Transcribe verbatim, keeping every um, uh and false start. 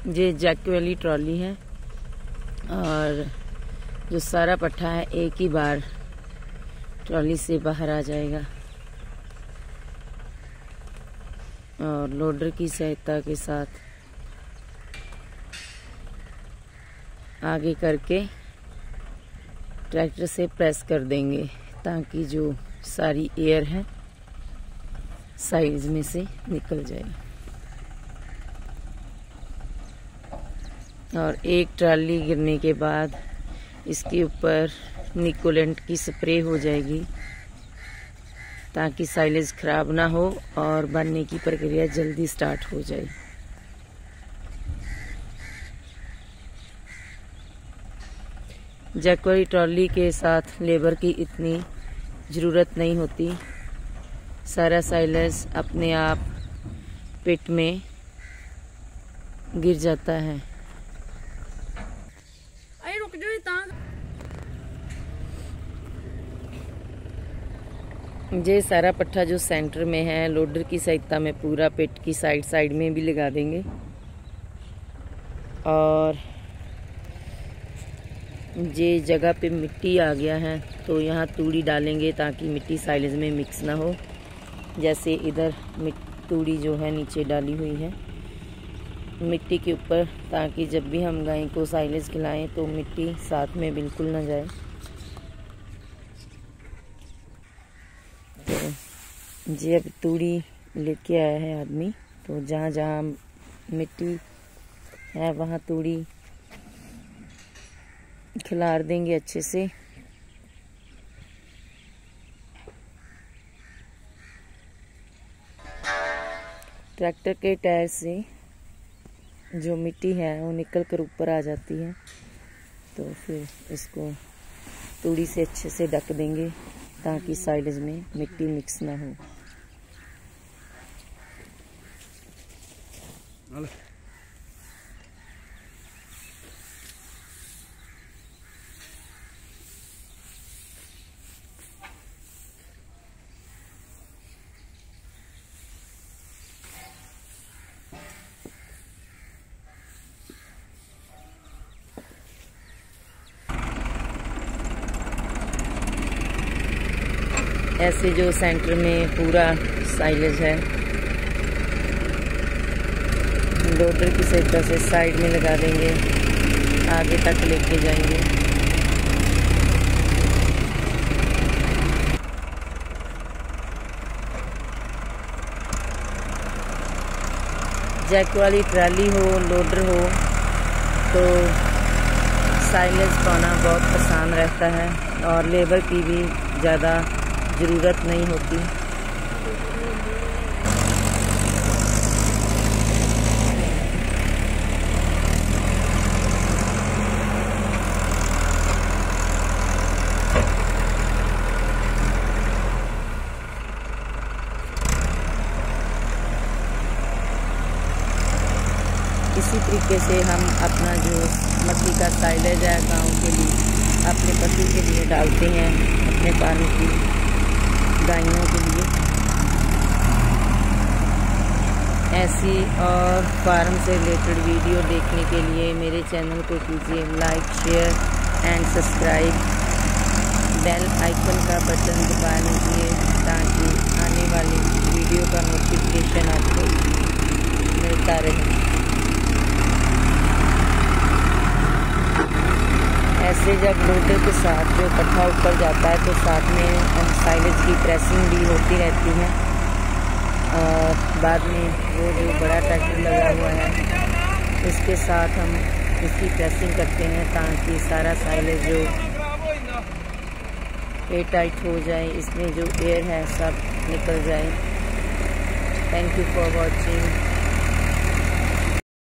ये जैक वाली ट्रॉली है और जो सारा पट्ठा है एक ही बार ट्रॉली से बाहर आ जाएगा और लोडर की सहायता के साथ आगे करके ट्रैक्टर से प्रेस कर देंगे ताकि जो सारी एयर है साइड्स में से निकल जाए। और एक ट्राली गिरने के बाद इसके ऊपर निकोलेंट की स्प्रे हो जाएगी ताकि साइलेज खराब ना हो और बनने की प्रक्रिया जल्दी स्टार्ट हो जाए। जैक वाली ट्रॉली के साथ लेबर की इतनी ज़रूरत नहीं होती, सारा साइलेज अपने आप पिट में गिर जाता है। ये सारा पट्ठा जो सेंटर में है लोडर की सहायता में पूरा पिट की साइड साइड में भी लगा देंगे और ये जगह पे मिट्टी आ गया है तो यहाँ तूड़ी डालेंगे ताकि मिट्टी साइलेज में मिक्स ना हो। जैसे इधर तूड़ी जो है नीचे डाली हुई है मिट्टी के ऊपर, ताकि जब भी हम गाय को साइलेज खिलाएं तो मिट्टी साथ में बिल्कुल ना जाए। तो ये अब तूड़ी लेके आया है आदमी, तो जहाँ जहाँ मिट्टी है वहाँ तूड़ी खिलार देंगे अच्छे से। ट्रैक्टर के टायर से जो मिट्टी है वो निकल कर ऊपर आ जाती है, तो फिर इसको तूड़ी से अच्छे से ढक देंगे ताकि साइलेज में मिट्टी मिक्स ना हो। ऐसे जो सेंटर में पूरा साइलेज है लोडर की सहायता से साइड में लगा देंगे, आगे तक लेके जाएंगे। जैक वाली ट्राली हो लोडर हो तो साइलेज पाना बहुत आसान रहता है और लेबर की भी ज़्यादा ज़रूरत नहीं होती। इसी तरीके से हम अपना जो मट्टी का साइलेज है गांव के लिए अपने पशु के लिए डालते हैं, अपने पानी की गायों के लिए। ऐसी और फार्म से रिलेटेड वीडियो देखने के लिए मेरे चैनल को कीजिए like, share and subscribe. Bell icon का बटन दबा लीजिए ताकि आने वाली वीडियो का नोटिफिकेशन आपको मिलता रहे। ऐसे जब लोडर के साथ जो पट्ठा ऊपर जाता है तो साथ में साइलेज की प्रेसिंग भी होती रहती है और बाद में वो जो बड़ा ट्रैक्टर लगा हुआ है इसके साथ हम इसकी प्रेसिंग करते हैं ताकि सारा साइलेज जो एयर टाइट हो जाए, इसमें जो एयर है सब निकल जाए। Thank you for watching.